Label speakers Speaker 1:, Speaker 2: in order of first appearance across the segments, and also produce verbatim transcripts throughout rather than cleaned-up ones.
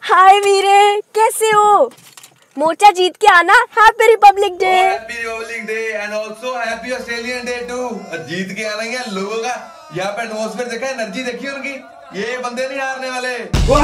Speaker 1: हाय वीरे, कैसे हो? मोर्चा जीत के आना। Happy republic day.
Speaker 2: Happy republic day and also happy Australian day too. जीत के आना है लोगों का। यहाँ पे एटमॉस्फेयर देखा, एनर्जी देखी उनकी। ये बंदे नहीं हारने वाले।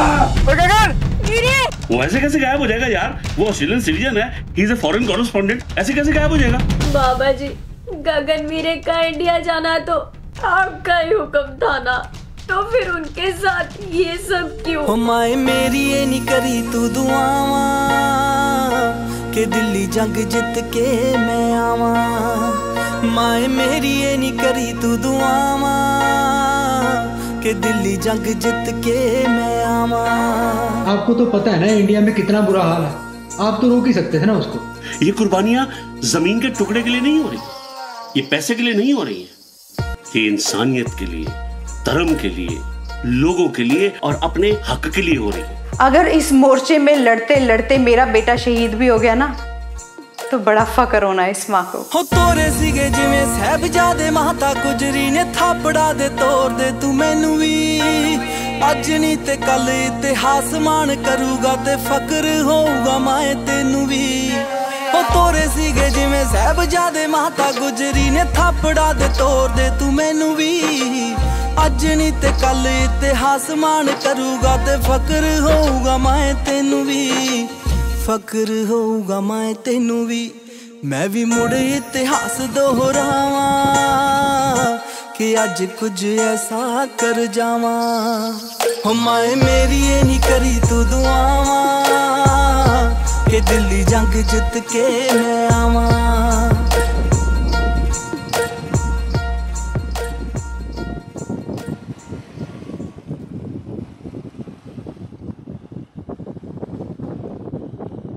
Speaker 3: वो ऐसे कैसे गायब हो जाएगा यार? वो ऑस्ट्रेलियन सिटीजन है, he is a foreign correspondent. ऐसे कैसे गायब हो जाएगा?
Speaker 1: बाबा जी, गगन वीरे का इंडिया जाना तो आपका ही हुक्म था ना, तो फिर उनके साथ ये सब क्यों?
Speaker 4: हो माए मेरी ये नहीं करी तू दुआवा के दिल्ली जंग जित के मैं आवा। माए मेरी ये नहीं करी तू दुआवा के दिल्ली जंग जित के मैं आवा।
Speaker 5: आपको तो पता है ना इंडिया में कितना बुरा हाल है, आप तो रोक ही सकते थे ना उसको।
Speaker 3: ये कुर्बानियां जमीन के टुकड़े के लिए नहीं हो रही, ये पैसे के लिए नहीं हो रही है, ये इंसानियत के लिए, धर्म के लिए, लोगों के लिए और अपने हक के लिए हो रही है।
Speaker 6: अगर इस मोर्चे में लड़ते लड़ते मेरा बेटा शहीद भी हो गया ना, तो बड़ा फकर होना इस माँ को।
Speaker 4: हो तोरे सीगे जिवें साहिबजादे माता गुजरी ने थापड़ा दे तोड़ दे तू मैनू भी। अज नहीं ते कल इतिहास मान करूगा ते फकर होऊगा माए तेनू भी। हो तोरे सीगे जिवें साहिबजादे माता गुजरी ने थापड़ा दे तोड़ दे तू मैनू भी। अज नहीं ते कल इतिहास मान करूगा ते फकर होऊगा माए तेनू भी। फकर होऊगा मैं तेनू भी। मैं भी मुड़ इतिहास दोहरावा कि अज कुछ ऐसा कर जावा। हो माए मेरी ये नहीं करी तू दुआवा कि दिल्ली जंग जित के मैं आवा।